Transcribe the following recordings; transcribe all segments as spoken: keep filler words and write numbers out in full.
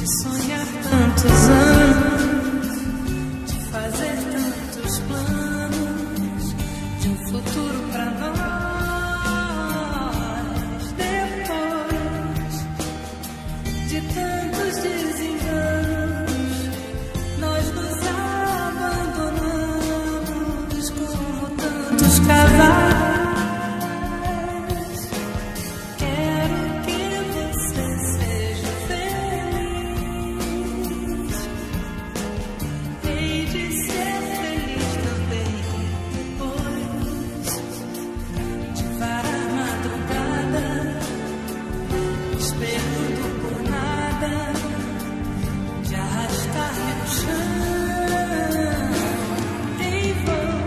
Sonhar tantos anos, de fazer tantos planos, de um futuro pra nós. Depois de tantos desenganos, nós nos abandonamos como tantos cavalos. Esperando por nada, de arrastar-me no chão. Em vão,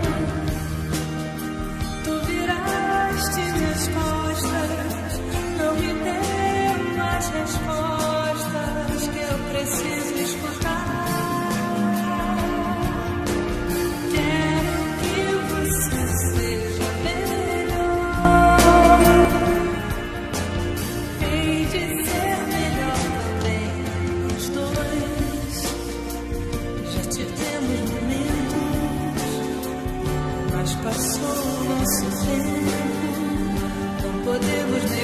tu viraste minhas costas, não me deu mais respostas que eu preciso escutar. Quero que você seja melhor. Passou o nosso tempo, não podemos nem